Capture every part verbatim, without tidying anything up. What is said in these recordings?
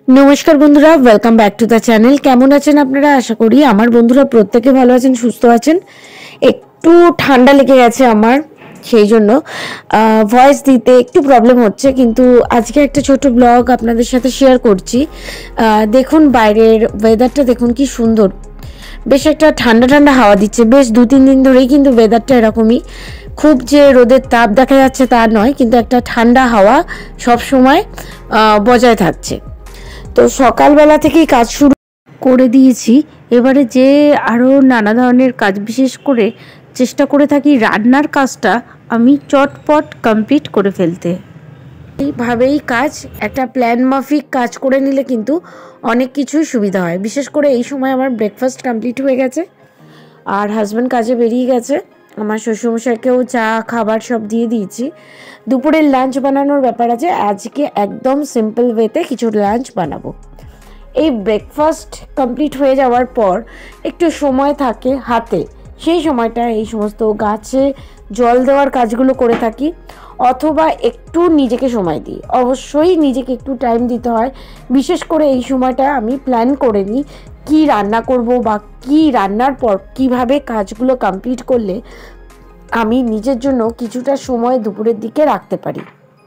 नमस्कार बंधुरा welcome back to the channel. केमन आছেন আপনারা? आशा करी আমার বন্ধুরা প্রত্যেকে ভালো আছেন, সুস্থ আছেন। একটু ঠান্ডা লেগে গেছে আমার, সেই জন্য ভয়েস দিতে একটু প্রবলেম হচ্ছে, কিন্তু আজকে একটা ছোট ব্লগ আপনাদের সাথে শেয়ার করছি। দেখুন বাইরের ওয়েদারটা দেখুন কি সুন্দর, বেশ একটা ঠান্ডা ঠান্ডা হাওয়া দিচ্ছে। বেশ দু তিন দিন ধরেই কিন্তু ওয়েদারটা এরকমই, খুব যে রোদের তাপ দেখা যাচ্ছে তা নয়, কিন্তু একটা ঠান্ডা হাওয়া সব সময় বজায় থাকছে। তো সকালবেলা থেকেই কাজ শুরু করে দিয়েছি। এবারে যে আরও নানা ধরনের কাজ, বিশেষ করে চেষ্টা করে থাকি রান্নার কাজটা আমি চটপট কমপ্লিট করে ফেলতে। এইভাবেই কাজ, একটা প্ল্যান মাফিক কাজ করে নিলে কিন্তু অনেক কিছুই সুবিধা হয়। বিশেষ করে এই সময় আমার ব্রেকফাস্ট কমপ্লিট হয়ে গেছে আর হাজব্যান্ড কাজে বেরিয়ে গেছে। আমার শ্বশুরমশাইকেও চা খাবার সব দিয়ে দিয়েছি। দুপুরের লাঞ্চ বানানোর ব্যাপার আছে, আজকে একদম সিম্পল ওয়েতে কিছু লাঞ্চ বানাবো। এই ব্রেকফাস্ট কমপ্লিট হয়ে যাওয়ার পর একটু সময় থাকে হাতে, সেই সময়টা এই সমস্ত গাছে জল দেওয়ার কাজগুলো করে থাকি, অথবা একটু নিজেকে সময় দিই। অবশ্যই নিজেকে একটু টাইম দিতে হয়। বিশেষ করে এই সময়টা আমি প্ল্যান করে নিই কী রান্না করব, বা কী রান্নার পর কিভাবে কাজগুলো কমপ্লিট করলে আমি নিজের জন্য কিছুটা সময় দুপুরের দিকে রাখতে পারি।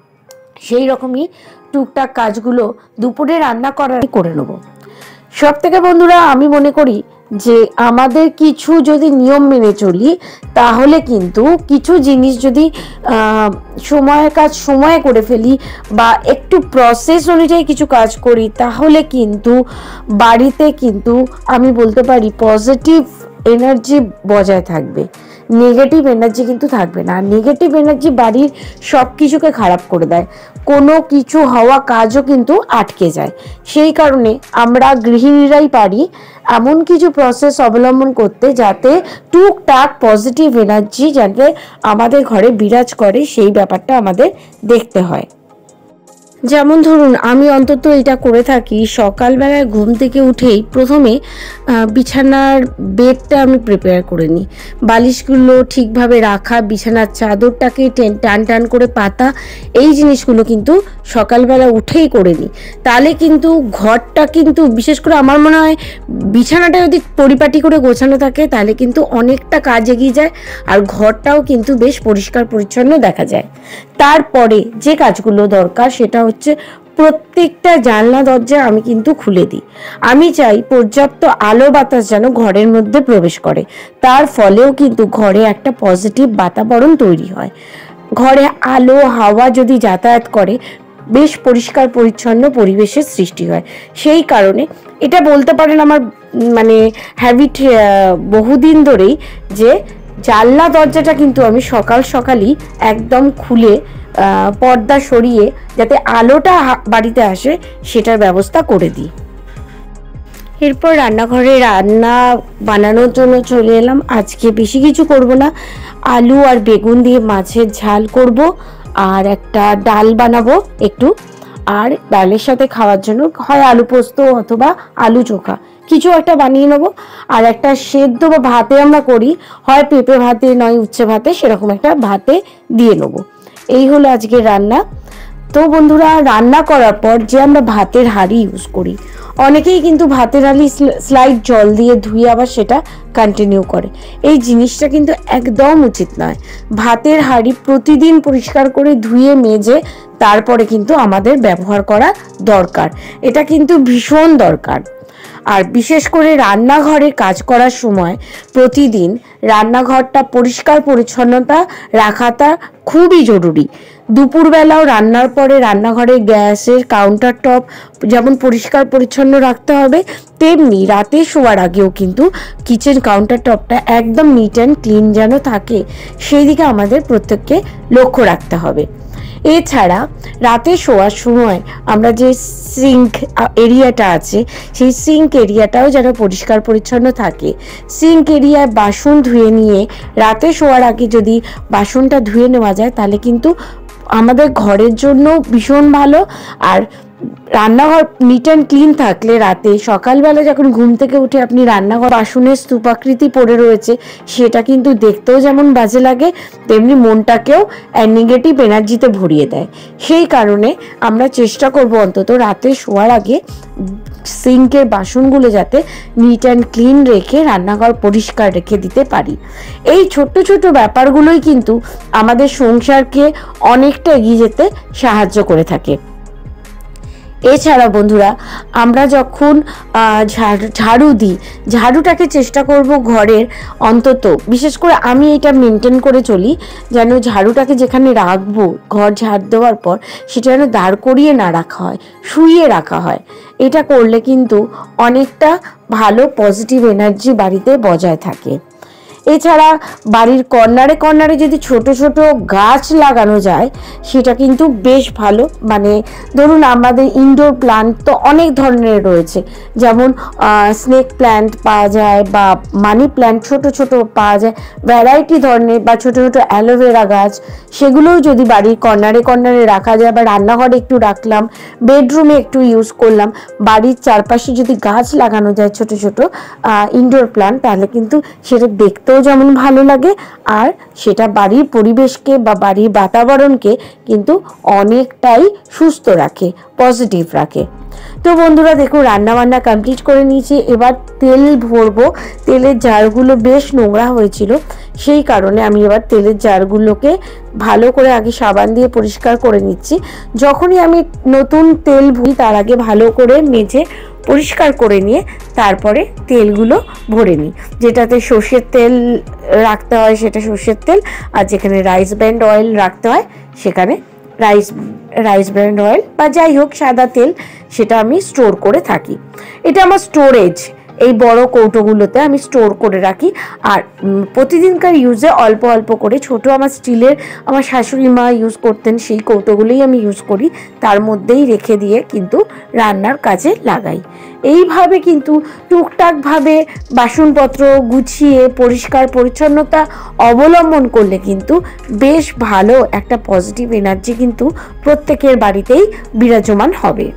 সেই রকমই টুকটাক কাজগুলো দুপুরে রান্না করার করে নেব। সব থেকে বন্ধুরা আমি মনে করি যে আমাদের কিছু যদি নিয়ম মেনে চলি, তাহলে কিন্তু কিছু জিনিস যদি সময়ের কাজ সময়ে করে ফেলি বা একটু প্রসেস অনুযায়ী কিছু কাজ করি, তাহলে কিন্তু বাড়িতে কিন্তু আমি বলতে পারি পজিটিভ এনার্জি বজায় থাকবে, নেগেটিভ এনার্জি কিন্তু থাকবে না। নেগেটিভ এনার্জি বাড়ির সব কিছুকে খারাপ করে দেয়, কোনো কিছু হওয়া কাজও কিন্তু আটকে যায়। সেই কারণে আমরা গৃহিণীরাই পারি এমন কিছু প্রসেস অবলম্বন করতে, যাতে টুকটাক পজিটিভ এনার্জি যাতে আমাদের ঘরে বিরাজ করে, সেই ব্যাপারটা আমাদের দেখতে হয়। যেমন ধরুন আমি অন্তত এটা করে থাকি, সকালবেলায় ঘুম থেকে উঠেই প্রথমে বিছানার বেডটা আমি প্রিপেয়ার করে নিই। বালিশগুলো ঠিকভাবে রাখা, বিছানার চাদরটাকে টান টান করে পাতা, এই জিনিসগুলো কিন্তু সকালবেলা উঠেই করে নিই। তাহলে কিন্তু ঘরটা কিন্তু, বিশেষ করে আমার মনে হয় বিছানাটা যদি পরিপাটি করে গোছানো থাকে, তাহলে কিন্তু অনেকটা কাজ এগিয়ে যায় আর ঘরটাও কিন্তু বেশ পরিষ্কার পরিচ্ছন্ন দেখা যায়। তারপরে যে কাজগুলো দরকার সেটা হচ্ছে প্রত্যেকটা জানলা দরজা আমি কিন্তু খুলে দিই। আমি চাই পর্যাপ্ত আলো বাতাস যেন ঘরের মধ্যে প্রবেশ করে, তার ফলেও কিন্তু ঘরে একটা পজিটিভ বাতাবরণ তৈরি হয়। ঘরে আলো হাওয়া যদি যাতায়াত করে, বেশ পরিষ্কার পরিচ্ছন্ন পরিবেশের সৃষ্টি হয়। সেই কারণে এটা বলতে পারেন আমার মানে হ্যাবিট বহুদিন ধরেই, যে জানলা দরজাটা কিন্তু আমি সকাল সকালই একদম খুলে পর্দা সরিয়ে যাতে আলোটা বাড়িতে আসে সেটার ব্যবস্থা করে দিই। এরপর রান্নাঘরে রান্না বানানোর জন্য চলে এলাম। আজকে বেশি কিছু করব না, আলু আর বেগুন দিয়ে মাছের ঝাল করব আর একটা ডাল বানাবো একটু, আর ডালের সাথে খাওয়ার জন্য হয় আলু পোস্ত অথবা আলু চোখা কিছু একটা বানিয়ে নেবো। আর একটা সেদ্ধ বা ভাতে আমরা করি, হয় পেঁপে ভাতে নয় উচ্ছে ভাতে, সেরকম একটা ভাতে দিয়ে নেবো। এই হলো আজকে রান্না। তো বন্ধুরা, রান্না করার পর যে আমরা ভাতের হাঁড়ি ইউজ করি, অনেকেই কিন্তু ভাতের হাঁড়ি স্লাইড জল দিয়ে ধুয়ে আবার সেটা কন্টিনিউ করে। এই জিনিসটা কিন্তু একদম উচিত নয়। ভাতের হাঁড়ি প্রতিদিন পরিষ্কার করে ধুয়ে মেজে তারপরে কিন্তু আমাদের ব্যবহার করা দরকার, এটা কিন্তু ভীষণ দরকার। আর বিশেষ করে রান্নাঘরে কাজ করার সময় প্রতিদিন রান্নাঘরটা পরিষ্কার পরিচ্ছন্নতা রাখাটা খুবই জরুরি। দুপুরবেলাও রান্নার পরে রান্নাঘরে গ্যাসের কাউন্টার টপ যেমন পরিষ্কার পরিচ্ছন্ন রাখতে হবে, তেমনি রাতে শোয়ার আগেও কিন্তু কিচেন কাউন্টার টপটা একদম নিট অ্যান্ড ক্লিন যেন থাকে, সেই দিকে আমাদের প্রত্যেককে লক্ষ্য রাখতে হবে। এছাড়া রাতে শোয়ার সময় আমরা যে সিঙ্ক এরিয়াটা আছে, সেই সিঙ্ক এরিয়াটাও যেন পরিষ্কার পরিচ্ছন্ন থাকে। সিঙ্ক এরিয়ায় বাসন ধুয়ে নিয়ে রাতে শোয়ার আগে যদি বাসনটা ধুয়ে নেওয়া যায়, তাহলে কিন্তু আমাদের ঘরের জন্য ভীষণ ভালো। আর রান্নাঘর নিট অ্যান্ড ক্লিন থাকলে রাতে সকালবেলা যখন ঘুম থেকে উঠে আপনি রান্নাঘর বাসনের স্তূপাকৃতি পড়ে রয়েছে, সেটা কিন্তু দেখতেও যেমন বাজে লাগে, তেমনি মনটাকেও নেগেটিভ এনার্জিতে ভরিয়ে দেয়। সেই কারণে আমরা চেষ্টা করব অন্তত রাতে শোয়ার আগে সিঙ্কের বাসনগুলো যাতে নিট অ্যান্ড ক্লিন রেখে রান্নাঘর পরিষ্কার রেখে দিতে পারি। এই ছোট্ট ছোট্ট ব্যাপারগুলোই কিন্তু আমাদের সংসারকে অনেকটা এগিয়ে যেতে সাহায্য করে থাকে। এছাড়া বন্ধুরা, আমরা যখন ঝাড়ু দিই, ঝাড়ুটাকে চেষ্টা করব ঘরের অন্তত, বিশেষ করে আমি এটা মেনটেন করে চলি, যেন ঝাড়ুটাকে যেখানে রাখবো ঘর ঝাড় দেওয়ার পর সেটা যেন দাঁড় করিয়ে না রাখা হয়, শুইয়ে রাখা হয়। এটা করলে কিন্তু অনেকটা ভালো পজিটিভ এনার্জি বাড়িতে বজায় থাকে। এছাড়া বাড়ির কর্নারে কর্নারে যদি ছোট ছোট গাছ লাগানো যায় সেটা কিন্তু বেশ ভালো। মানে ধরুন আমাদের ইনডোর প্লান্ট তো অনেক ধরনের রয়েছে, যেমন স্নেক প্ল্যান্ট পাওয়া যায় বা মানি প্ল্যান্ট ছোট ছোট পাওয়া যায়, ভ্যারাইটি ধরনের, বা ছোট ছোট অ্যালোভেরা গাছ, সেগুলোও যদি বাড়ির কর্নারে কর্নারে রাখা যায়, বা রান্নাঘরে একটু রাখলাম, বেডরুমে একটু ইউজ করলাম, বাড়ির চারপাশে যদি গাছ লাগানো যায় ছোট ছোট ইনডোর প্লান্ট, তাহলে কিন্তু সেটা দেখতেও যেমন ভালো লাগে আর সেটা বাড়ির পরিবেশকে বা বাড়ির বাতাবরণকে কিন্তু অনেকটাই সুস্থ রাখে, পজিটিভ রাখে। তো বন্ধুরা দেখো, রান্না বান্না কমপ্লিট করে নিয়েছি, এবার তেল ভরবো। তেলের জারগুলো বেশ নোংরা হয়েছিল, সেই কারণে আমি এবার তেলের জারগুলোকে ভালো করে আগে সাবান দিয়ে পরিষ্কার করে নিচ্ছি। যখনই আমি নতুন তেল ভরি তার আগে ভালো করে মেজে পরিষ্কার করে নিয়ে তারপরে তেলগুলো ভরে নিই। যেটাতে সর্ষের তেল রাখতে হয় সেটা সর্ষের তেল, আর যেখানে রাইস ব্র্যান্ড অয়েল রাখতে হয় সেখানে রাইস রাইস ব্র্যান্ড অয়েল বা যাই হোক সাদা তেল, সেটা আমি স্টোর করে থাকি। এটা আমার স্টোরেজ, এই বড় কৌটোগুলোতে আমি স্টোর করে রাখি। আর প্রতিদিনকার ইউজে অল্প অল্প করে ছোট আমার স্টিলের, আমার শাশুড়ি মা ইউজ করতেন, সেই কৌটোগুলোই আমি ইউজ করি, তার মধ্যেই রেখে দিয়ে কিন্তু রান্নার কাজে লাগাই। এইভাবে কিন্তু টুকটাকভাবে বাসনপত্র গুছিয়ে পরিষ্কার পরিচ্ছন্নতা অবলম্বন করলে কিন্তু বেশ ভালো একটা পজিটিভ এনার্জি কিন্তু প্রত্যেকের বাড়িতেই বিরাজমান হবে।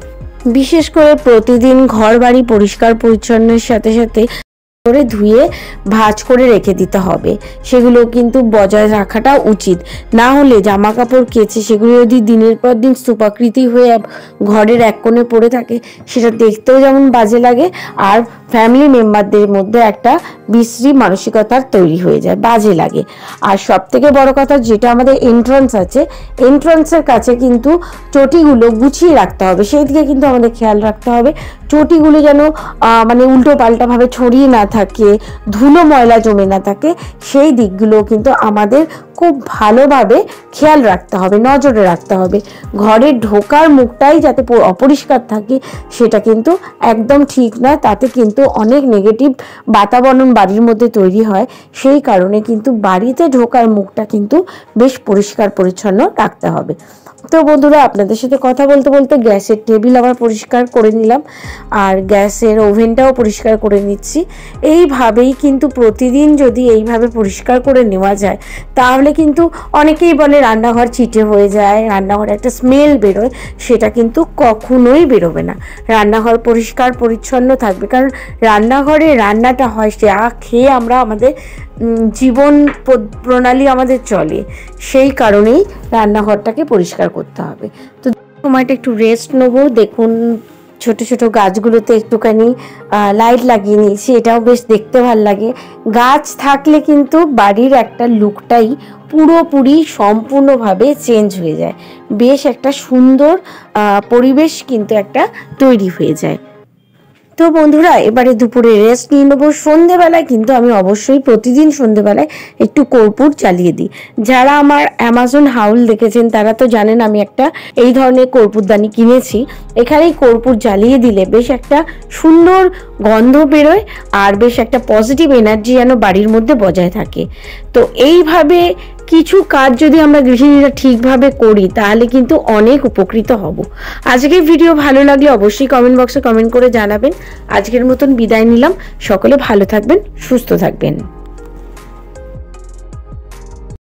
বিশেষ করে প্রতিদিন ঘর বাড়ি পরিষ্কার পরিচ্ছন্নের সাথে সাথে করে ধুয়ে ভাঁজ করে রেখে দিতে হবে, সেগুলো কিন্তু বজায় রাখাটা উচিত। না হলে জামা কাপড় কেচে সেগুলো যদি দিনের পর দিন স্তূপাকৃতি হয়ে ঘরের এক কোণে পড়ে থাকে, সেটা দেখতেও যেমন বাজে লাগে আর ফ্যামিলি মেম্বারদের মধ্যে একটা বিশ্রী মানসিকতার তৈরি হয়ে যায়, বাজে লাগে। আর সব থেকে বড় কথা, যেটা আমাদের এন্ট্রান্স আছে, এন্ট্রান্সের কাছে কিন্তু চটিগুলো গুছিয়ে রাখতে হবে, সেই দিকে কিন্তু আমাদের খেয়াল রাখতে হবে। চটিগুলো যেন মানে উল্টো পাল্টা ভাবে ছড়িয়ে না থাকে, ধুলো ময়লা জমে না থাকে, সেই দিকগুলো কিন্তু আমাদের খুব ভালোভাবে খেয়াল রাখতে হবে, নজরে রাখতে হবে। ঘরে ঢোকার মুখটাই যাতে অপরিষ্কার থাকে সেটা কিন্তু একদম ঠিক নয়, তাতে কিন্তু অনেক নেগেটিভ বাতাবরণ বাড়ির মধ্যে তৈরি হয়। সেই কারণে কিন্তু বাড়িতে ঢোকার মুখটা কিন্তু বেশ পরিষ্কার পরিচ্ছন্ন রাখতে হবে। তো বন্ধুরা, আপনাদের সাথে কথা বলতে বলতে গ্যাসের টেবিল আবার পরিষ্কার করে নিলাম, আর গ্যাসের ওভেনটাও পরিষ্কার করে নিচ্ছি। এইভাবেই কিন্তু প্রতিদিন যদি এইভাবে পরিষ্কার করে নেওয়া যায় তাহলে কিন্তু, অনেকেই বলে রান্নাঘর চিটে হয়ে যায়, রান্নাঘরে একটা স্মেল বেরোয়, সেটা কিন্তু কখনোই বেরোবে না। রান্নাঘর পরিষ্কার পরিচ্ছন্ন থাকবে, কারণ রান্নাঘরে রান্নাটা হয়, সে আ খেয়ে আমরা আমাদের জীবন প্রণালী আমাদের চলে, সেই কারণেই রান্নাঘরটাকে পরিষ্কার করতে হবে। তো সময়টা একটু রেস্ট নেবো। দেখুন ছোট ছোট গাছগুলোতে একটুখানি লাইট লাগিয়ে নিয়েছি, এটাও বেশ দেখতে ভালো লাগে। গাছ থাকলে কিন্তু বাড়ির একটা লুকটাই পুরোপুরি সম্পূর্ণভাবে চেঞ্জ হয়ে যায়, বেশ একটা সুন্দর পরিবেশ কিন্তু একটা তৈরি হয়ে যায়। তো বন্ধুরা, এবারে দুপুরে রেস্ট নিয়ে নেবো। সন্ধেবেলায় কিন্তু আমি অবশ্যই প্রতিদিন সন্ধেবেলায় একটু কর্পূর জ্বালিয়ে দিই। যারা আমার অ্যামাজন হাউল দেখেছেন তারা তো জানেন আমি একটা এই ধরনের কর্পূরদানি কিনেছি। এখানেই কর্পূর জ্বালিয়ে দিলে বেশ একটা সুন্দর গন্ধ বেরোয় আর বেশ একটা পজিটিভ এনার্জি যেন বাড়ির মধ্যে বজায় থাকে। তো এইভাবে কিছু কাজ যদি আমরা গৃহিণীরা ঠিকভাবে করি তাহলে কিন্তু অনেক উপকৃত হব। আজকের ভিডিও ভালো লাগলে অবশ্যই কমেন্ট বক্সে কমেন্ট করে জানাবেন। আজকের মতন বিদায় নিলাম। সকলে ভালো থাকবেন, সুস্থ থাকবেন।